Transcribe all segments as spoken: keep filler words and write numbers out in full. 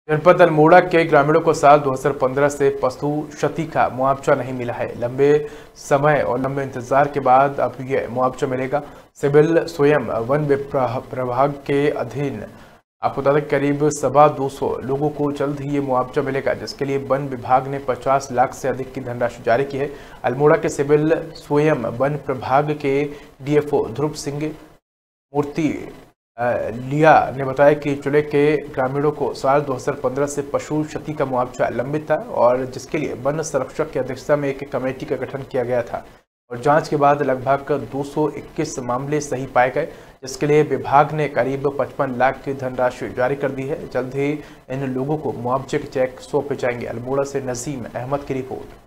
जनपद अल्मोड़ा के ग्रामीणों को साल दो हज़ार पंद्रह से पशु क्षति का मुआवजा नहीं मिला है। लंबे समय और लंबे इंतजार के बाद अब यह मुआवजा मिलेगा। सिविल स्वयं वन विभाग के अधीन आपको बता दें करीब सवा दो सौ लोगों को जल्द ही ये मुआवजा मिलेगा, जिसके लिए वन विभाग ने पचास लाख से अधिक की धनराशि जारी की है। अल्मोड़ा के सिविल स्वयं वन प्रभाग के डीएफओ ध्रुव सिंह मूर्ति लिया ने बताया कि जिले के ग्रामीणों को साल दो हज़ार पंद्रह से पशु क्षति का मुआवजा लंबित था और जिसके लिए वन संरक्षक की अध्यक्षता में एक कमेटी का गठन किया गया था और जांच के बाद लगभग दो सौ इक्कीस मामले सही पाए गए, जिसके लिए विभाग ने करीब पचपन लाख की धनराशि जारी कर दी है। जल्द ही इन लोगों को मुआवजे के चेक सौंपे जाएंगे। अल्मोड़ा से नजीम अहमद की रिपोर्ट।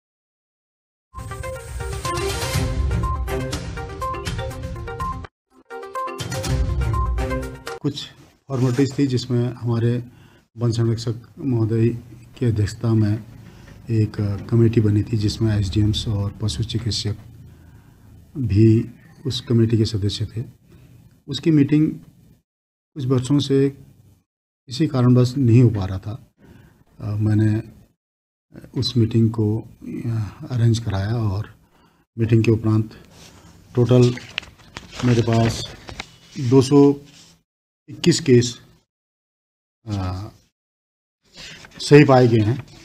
कुछ फॉर्मेलिटीज़ थी जिसमें हमारे वन संरक्षक महोदय की अध्यक्षता में एक कमेटी बनी थी, जिसमें एसडीएम्स और पशु चिकित्सक भी उस कमेटी के सदस्य थे। उसकी मीटिंग कुछ वर्षों से किसी कारणवश नहीं हो पा रहा था। आ, मैंने उस मीटिंग को अरेंज कराया और मीटिंग के उपरांत टोटल मेरे पास दो सौ इक्कीस केस आ, सही पाए गए हैं।